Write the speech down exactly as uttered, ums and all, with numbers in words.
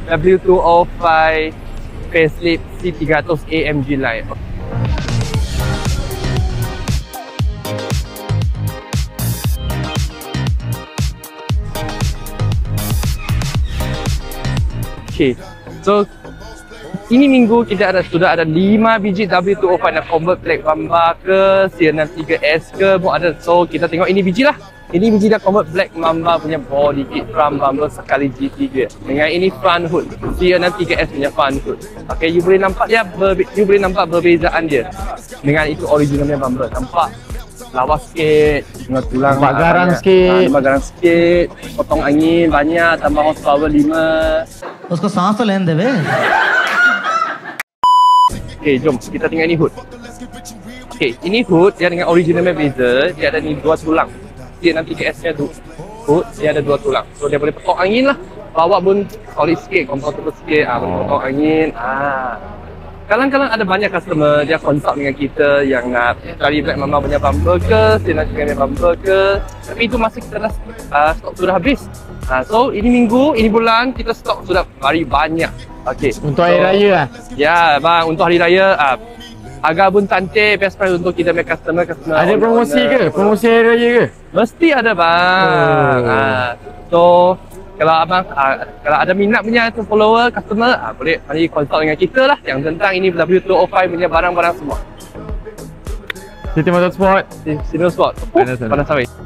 W two oh five facelift C three hundred A M G line. Okay, so ini minggu kita ada sudah ada lima biji W two oh five nak convert black mamba ke C enam tiga S ke pun ada. So kita tengok ini biji lah. Ini biji dah convert black mamba punya body kit front bumper sekali G tiga. Dengan ini front hood C enam tiga S punya front hood. Okay, you boleh nampak dia you boleh nampak perbezaan dia. Dengan itu originalnya bumper. Nampak lawas sikit, dengan tulang nampak garang sikit, ha, nampak garang sikit, potong angin banyak, tambah horsepower lima. Usko सांस तो लेने दे. Okay, jom kita tengok ini hood. Okay, ini hood dia dengan originalnya beza, dia ada ni dua tulang. Dia enam tiga S nya tu hood, dia ada dua tulang. So dia boleh potong angin lah. Bawa pun solid sikit, comfortable sikit, ah, boleh potong angin. Ah. Kadang-kadang ada banyak customer dia consult dengan kita yang nak cari black mamba punya bumper ke, C enam tiga S bumper ke, tapi itu masih kita dah uh, stok sudah habis. Uh, so ini minggu, ini bulan kita stok sudah very banyak. Okay. Untuk so, hari raya lah. Ya, bang, untuk hari raya uh, agak pun cantik best price untuk kita punya customer customer. Ada promosi ke? Promosi hari raya ke? Mesti ada, bang. Oh. Uh, so kalau abang uh, kalau ada minat punya tu follower customer uh, boleh mari consult dengan kita lah yang tentang ini W two oh five punya barang-barang semua. City Motorsport, City Motorsport. Oh, panas sawit.